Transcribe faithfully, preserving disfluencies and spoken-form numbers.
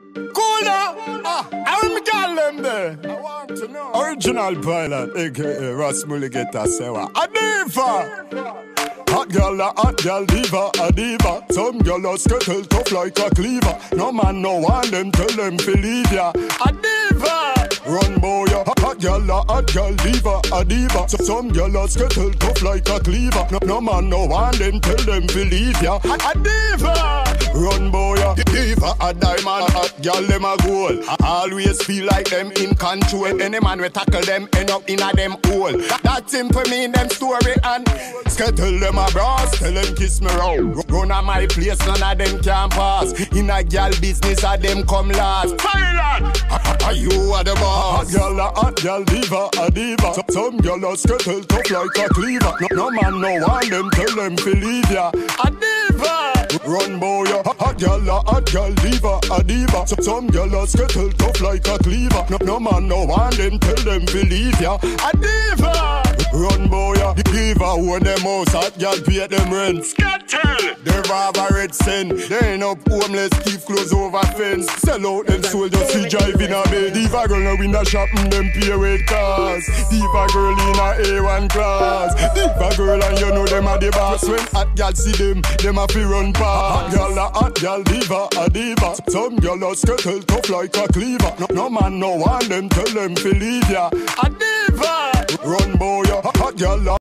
Cool now. Ah, I'm gal them there. I want to know. Original pilot, aka Ross Mulligeta Sewa. A diva. Hot girl, a hot girl, diva, a diva. Some girl a skittle tough like a cleaver. No man no want them, tell them to leave ya. A diva. Run boy, a hot girl, a hot girl, diva, a diva. So some girl a skittle tough like a cleaver. No, no man no want them, tell them to leave ya. A, a diva. Run boy, a diva, a diamond, hot girl, them a goal. I always feel like them in control. Any man we tackle them, end up in a them hole. That, that's him for me, them story and skittle them a brass, tell them kiss me round. Run a my place, none of them can pass. In a girl business, a them come last. Thailand, are you are the boss? Hot girl, a hot girl, diva, a diva. So, some girl a skittle tough like a cleaver. No, no man no want them, tell them to leave ya. A diva. Run boy, a hot girl, a hot girl, diva, a diva. So, some girl a skittle tough like a cleaver. No, no man no want them, tell them to leave ya. A diva. Run boy, a diva, own them house, hot girl pay them rent. Scattle. They rob a red cent. They ain't up homeless, keep clothes over fence. Sell out them soul just to drive in a bed. Diva girl now in a shop and them pay with cars. Diva girl in a A one class. Diva girl and you know them a the boss. When hot girl see them, them a fi run past. Hot girl a hot girl, diva a diva. Some girl a skittle tough like a cleaver. No, no man no want them, tell them to leave ya. A diva. Run boy, a hot girl.